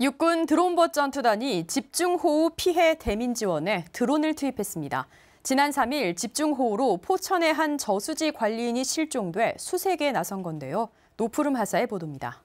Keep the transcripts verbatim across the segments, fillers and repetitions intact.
육군 드론봇 전투단이 집중호우 피해 대민 지원에 드론을 투입했습니다. 지난 삼 일 집중호우로 포천의 한 저수지 관리인이 실종돼 수색에 나선 건데요. 노푸름 하사의 보도입니다.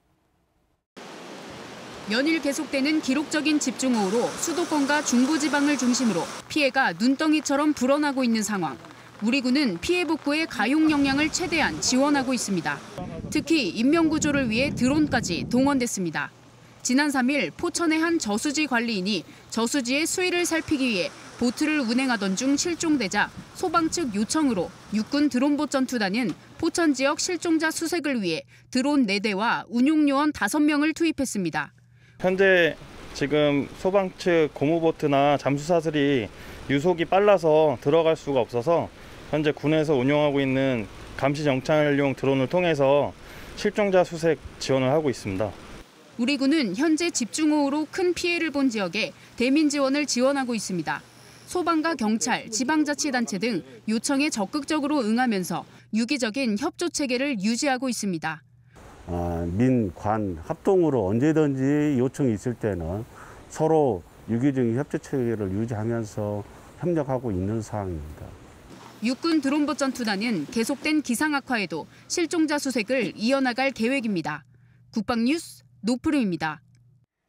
연일 계속되는 기록적인 집중호우로 수도권과 중부지방을 중심으로 피해가 눈덩이처럼 불어나고 있는 상황. 우리 군은 피해 복구에 가용 역량을 최대한 지원하고 있습니다. 특히 인명구조를 위해 드론까지 동원됐습니다. 지난 삼 일 포천의 한 저수지 관리인이 저수지의 수위를 살피기 위해 보트를 운행하던 중 실종되자 소방 측 요청으로 육군 드론봇 전투단은 포천 지역 실종자 수색을 위해 드론 네 대와 운용요원 다섯 명을 투입했습니다. 현재 지금 소방 측 고무보트나 잠수사들이 유속이 빨라서 들어갈 수가 없어서 현재 군에서 운용하고 있는 감시 정찰용 드론을 통해서 실종자 수색 지원을 하고 있습니다. 우리 군은 현재 집중호우로 큰 피해를 본 지역에 대민 지원을 지원하고 있습니다. 소방과 경찰, 지방자치단체 등 요청에 적극적으로 응하면서 유기적인 협조 체계를 유지하고 있습니다. 어, 민, 관 합동으로 언제든지 요청이 있을 때는 서로 유기적인 협조 체계를 유지하면서 협력하고 있는 상황입니다. 육군 드론봇 전투단은 계속된 기상 악화에도 실종자 수색을 이어나갈 계획입니다. 국방뉴스 노푸름입니다.